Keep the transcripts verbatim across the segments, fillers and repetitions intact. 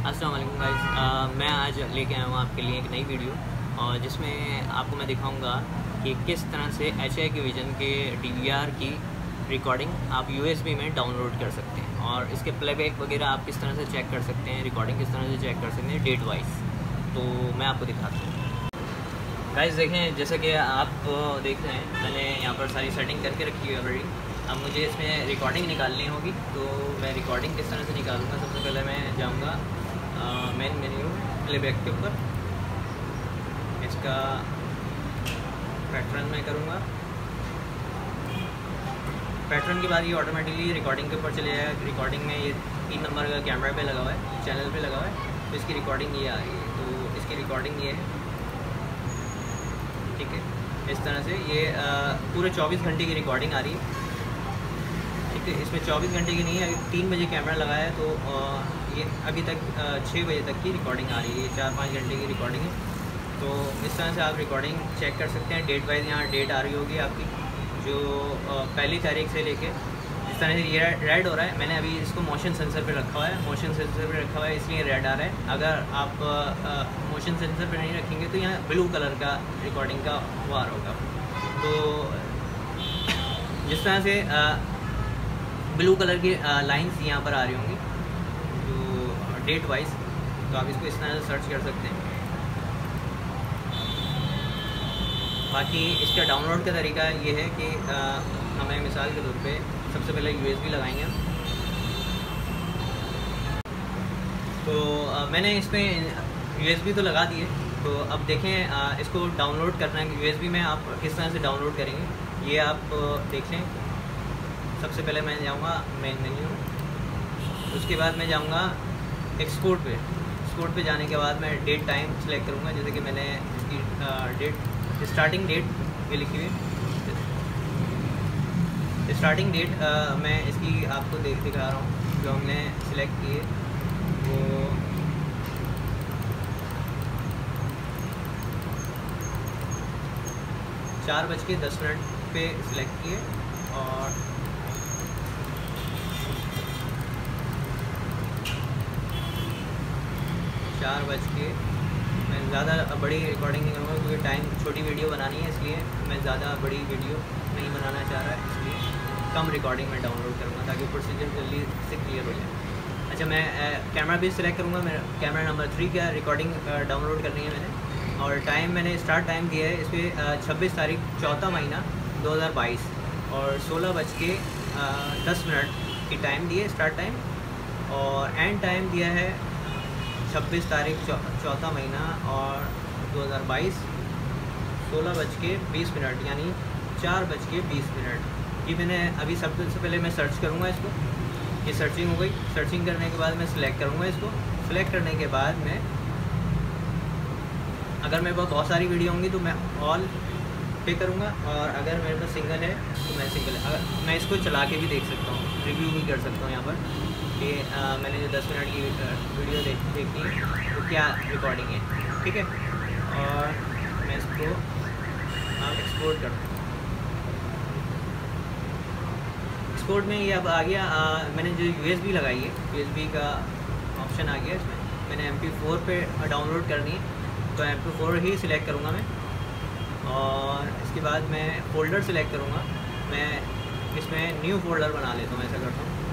अस्सलाम वालेकुम गाइस, मैं आज लेके आया हूँ आपके लिए एक नई वीडियो और जिसमें आपको मैं दिखाऊंगा कि किस तरह से एच आई के विजन के डी वी आर की रिकॉर्डिंग आप यू एस बी में डाउनलोड कर सकते हैं और इसके प्लेबैक वगैरह आप किस तरह से चेक कर सकते हैं, रिकॉर्डिंग किस तरह से चेक कर सकते हैं डेट वाइज। तो मैं आपको दिखाता हूँ। गाइस देखें, जैसा कि आप देख रहे हैं मैंने यहाँ पर सारी सेटिंग करके रखी है ऑलरेडी। अब मुझे इसमें रिकॉर्डिंग निकालनी होगी, तो मैं रिकॉर्डिंग किस तरह से निकालूंगा। सबसे पहले मैं जाऊंगा मेन मेन्यू प्लेबैक के ऊपर, इसका पैटर्न मैं करूंगा। पैटर्न के बाद ये ऑटोमेटिकली रिकॉर्डिंग के ऊपर चले जाएगा। रिकॉर्डिंग में ये तीन नंबर का कैमरा पे लगा हुआ है, चैनल पे लगा हुआ है, तो इसकी रिकॉर्डिंग ये आ रही है। तो इसकी रिकॉर्डिंग ये है, ठीक है। इस तरह से ये आ, पूरे चौबीस घंटे की रिकॉर्डिंग आ रही है, ठीक है। इसमें चौबीस घंटे की नहीं है, तीन बजे कैमरा लगाया है, तो आ, ये अभी तक छः बजे तक की रिकॉर्डिंग आ रही है। ये चार पाँच घंटे की रिकॉर्डिंग है। तो इस तरह से आप रिकॉर्डिंग चेक कर सकते हैं। डेट वाइज यहाँ डेट आ रही होगी आपकी, जो आ, पहली तारीख से लेके जिस तरह से ये रेड हो रहा है। मैंने अभी इसको मोशन सेंसर पे रखा हुआ है, मोशन सेंसर पे रखा हुआ है इसलिए रेड आ रहा है। अगर आप आ, मोशन सेंसर पे नहीं रखेंगे तो यहाँ ब्लू कलर का रिकॉर्डिंग का वार होगा। तो जिस तरह से आ, ब्लू कलर की लाइंस यहाँ पर आ रही होंगी जो डेट वाइज, तो आप इसको इस तरह से सर्च कर सकते हैं। बाकी इसका डाउनलोड का तरीका ये है कि आ, हमें मिसाल के तौर पे सबसे पहले यू एस बी लगाएंगे हम। तो आ, मैंने इसमें यू एस बी तो लगा दिए। तो अब देखें आ, इसको डाउनलोड करना है यू एस बी में आप किस तरह से डाउनलोड करेंगे, ये आप देख लें। सबसे पहले मैं जाऊंगा मेन मेन्यू, उसके बाद मैं जाऊंगा एक्सपोर्ट पे। एक्सपोर्ट पे जाने के बाद मैं डेट टाइम सेलेक्ट करूंगा, जैसे कि मैंने इसकी डेट स्टार्टिंग डेट ये लिखी हुई है। स्टार्टिंग डेट मैं इसकी आपको देख दिखा रहा हूँ, जो हमने सिलेक्ट किए वो चार बज के दस मिनट पे सिलेक्ट किए और चार बज के मैं ज़्यादा बड़ी रिकॉर्डिंग नहीं करूँगा क्योंकि टाइम छोटी वीडियो बनानी है, इसलिए मैं ज़्यादा बड़ी वीडियो नहीं बनाना चाह रहा है, इसलिए कम रिकॉर्डिंग में डाउनलोड करूँगा ताकि प्रोसीजर जल्दी से क्लियर हो जाए। अच्छा, मैं कैमरा भी सिलेक्ट करूँगा। मेरा कैमरा नंबर थ्री का रिकॉर्डिंग डाउनलोड करनी है मैंने, और टाइम मैंने स्टार्ट टाइम दिया है इस पर छब्बीस तारीख चौथा महीना दो हज़ार बाईस और सोलह बज के दस मिनट की टाइम दी है स्टार्ट टाइम, और एंड टाइम दिया है छब्बीस तारीख चौथा महीना और दो हज़ार बाईस सोलह बज के बीस मिनट यानी चार बज के बीस मिनट। ये मैंने अभी सबसे पहले मैं सर्च करूँगा इसको। ये सर्चिंग हो गई। सर्चिंग करने के बाद मैं सिलेक्ट करूँगा इसको। सिलेक्ट करने के बाद मैं, अगर मेरे पास बहुत सारी वीडियो होंगी तो मैं ऑल पे करूँगा, और अगर मेरे पास सिंगल है तो मैं सिंगल अगर मैं इसको चला के भी देख सकता हूँ, रिव्यू भी कर सकता हूँ यहाँ पर कि आ, मैंने जो दस मिनट की वीडियो देख देखी है तो क्या रिकॉर्डिंग है, ठीक है। और मैं इसको एक्सपोर्ट करता हूँ। एक्सपोर्ट में ये अब आ गया। आ, मैंने जो यू एस बी लगाई है, यू एस बी का ऑप्शन आ गया इसमें। मैंने एम पी फोर पे डाउनलोड करनी है तो एम पी फोर ही सिलेक्ट करूँगा मैं, और इसके बाद मैं फ़ोल्डर सिलेक्ट करूँगा। मैं इसमें न्यू फोल्डर बना लेता हूँ, ऐसा करता हूँ।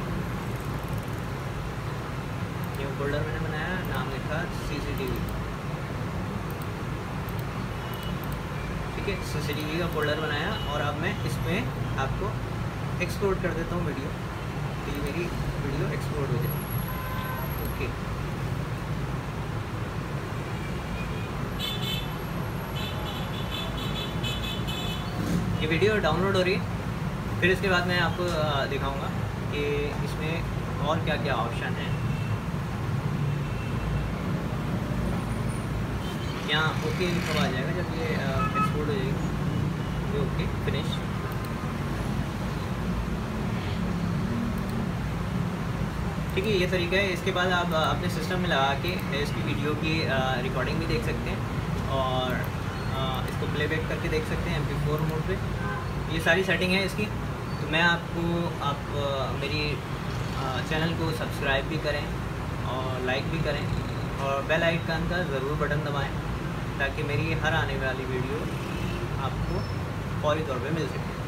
न्यू फोल्डर मैंने बनाया, नाम लिखा सी सी टी वी, ठीक है। सी सी टी वी का फोल्डर बनाया, और अब मैं इसमें आपको एक्सपोर्ट कर देता हूँ वीडियो, तो ये मेरी वीडियो एक्सपोर्ट हो जाए, ओके। ये वीडियो डाउनलोड हो रही है। फिर इसके बाद मैं आपको दिखाऊंगा कि इसमें और क्या क्या ऑप्शन है। यहाँ ओके लिखा हुआ आ जाएगा जब ये एक्सपोर्ट हो जाएगी, ये ओके फिनिश। ठीक है, ये तरीका है। इसके बाद आप अपने सिस्टम में लगा के इसकी वीडियो की रिकॉर्डिंग भी देख सकते हैं, और इसको प्लेबैक करके देख सकते हैं एम पी फोर मोड पे। ये सारी सेटिंग है इसकी। तो मैं आपको आप मेरी चैनल को सब्सक्राइब भी करें और लाइक भी करें और बेल आइकन का ज़रूर बटन दबाएं ताकि मेरी हर आने वाली वीडियो आपको फौरी तौर पे मिल सके।